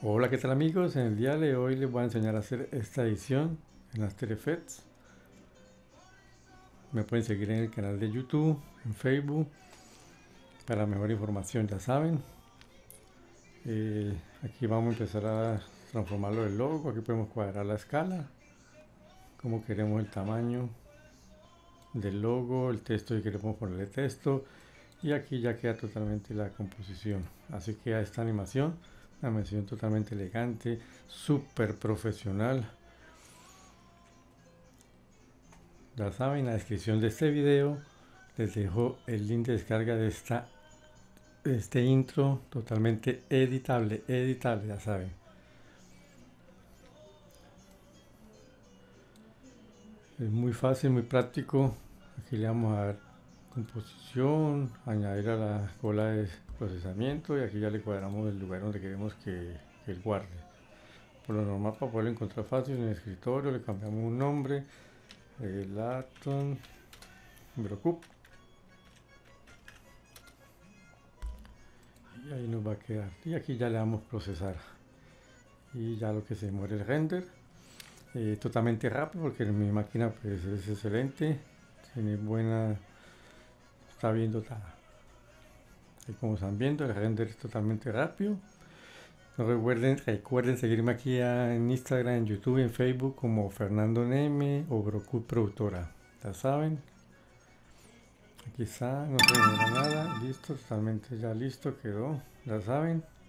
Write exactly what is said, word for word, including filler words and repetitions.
Hola, ¿qué tal amigos? En el día de hoy les voy a enseñar a hacer esta edición en After Effects. Me pueden seguir en el canal de YouTube, en Facebook, para mejor información, ya saben. Eh, aquí vamos a empezar a transformarlo del logo. Aquí podemos cuadrar la escala, como queremos el tamaño del logo, el texto, y queremos ponerle texto. Y aquí ya queda totalmente la composición. Así que a esta animación, una animación totalmente elegante, súper profesional. Ya saben, en la descripción de este video les dejo el link de descarga de esta de este intro totalmente editable, editable, ya saben. Es muy fácil, muy práctico. Aquí le vamos a dar composición, añadir a la cola de procesamiento, y aquí ya le cuadramos el lugar donde queremos que, que él guarde. Por lo normal, para poderlo encontrar fácil en el escritorio, le cambiamos un nombre, el Atom Brocup, y ahí nos va a quedar. Y aquí ya le damos procesar, y ya lo que se muere el render. Eh, totalmente rápido, porque mi máquina pues es excelente, tiene buena, está viendo, está, ahí como están viendo, el render es totalmente rápido. No recuerden, recuerden seguirme aquí en Instagram, en YouTube, en Facebook como Fernando Neme o Brocut Productora, ya saben. Aquí está, no se demora nada, listo, totalmente ya listo, quedó, ya saben.